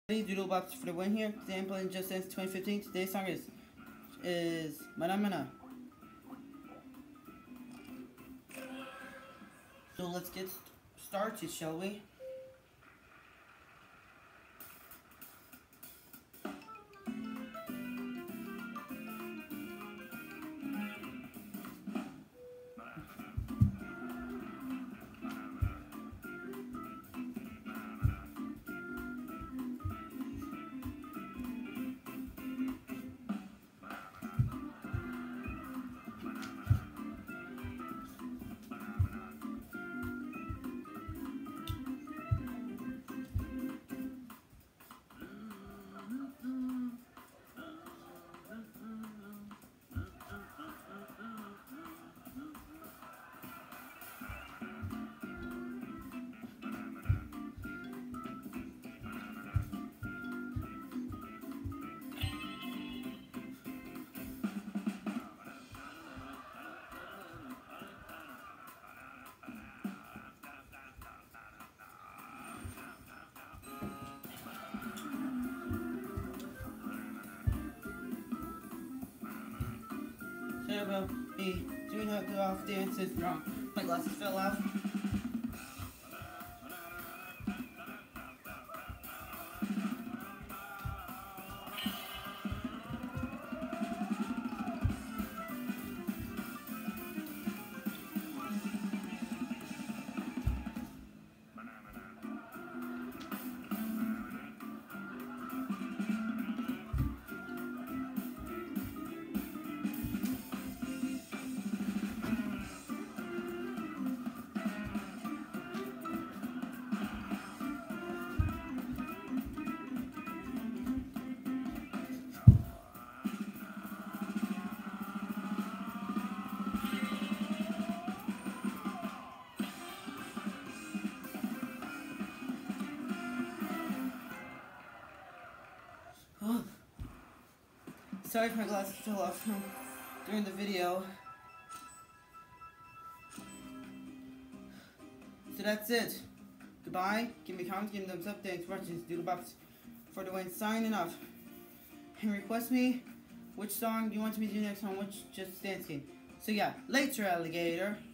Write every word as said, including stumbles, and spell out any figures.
Doodlebops for the win here. Today I'm playing Just Dance twenty fifteen. Today's song is is Mana Mana. So let's get started, shall we? There will be doing her go off dances wrong. My glasses fell off. Sorry if my glasses fell off during the video. So that's it. Goodbye. Give me comments, give me thumbs up, thanks for watching. Doodlebops for the win. Signing off. And request me which song you want me to do next on which Just Dance game. So yeah, later, alligator.